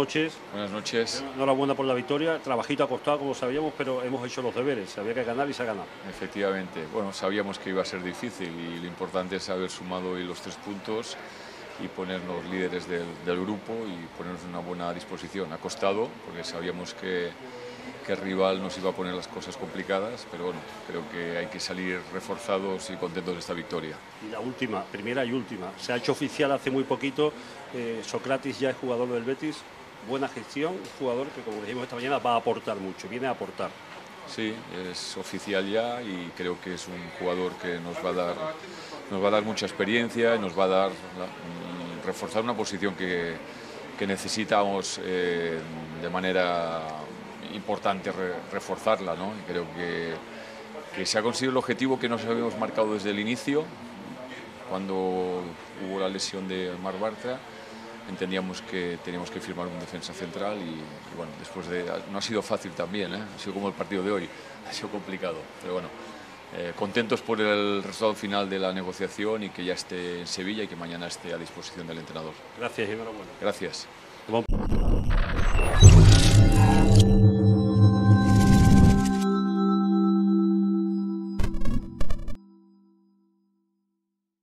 noches. Buenas noches. Enhorabuena por la victoria. Trabajito ha costado, como sabíamos, pero hemos hecho los deberes. Había que ganar y se ha ganado. Efectivamente. Bueno, sabíamos que iba a ser difícil y lo importante es haber sumado hoy los 3 puntos y ponernos líderes del grupo y ponernos en una buena disposición. Ha costado porque sabíamos que el rival nos iba a poner las cosas complicadas, pero bueno, creo que hay que salir reforzados y contentos de esta victoria. Y la última, primera y última. Se ha hecho oficial hace muy poquito. Sócrates ya es jugador del Betis. Buena gestión, un jugador que, como dijimos esta mañana, va a aportar mucho, viene a aportar. Sí, es oficial ya y creo que es un jugador que nos va a dar mucha experiencia y nos va a dar reforzar una posición que necesitamos de manera importante reforzarla, ¿no? Y creo que se ha conseguido el objetivo que nos habíamos marcado desde el inicio, cuando hubo la lesión de Marc Bartra. Entendíamos que teníamos que firmar un defensa central y bueno, no ha sido fácil también, ha sido como el partido de hoy, ha sido complicado, pero bueno, contentos por el resultado final de la negociación y que ya esté en Sevilla y que mañana esté a disposición del entrenador. Gracias y enhorabuena. Gracias.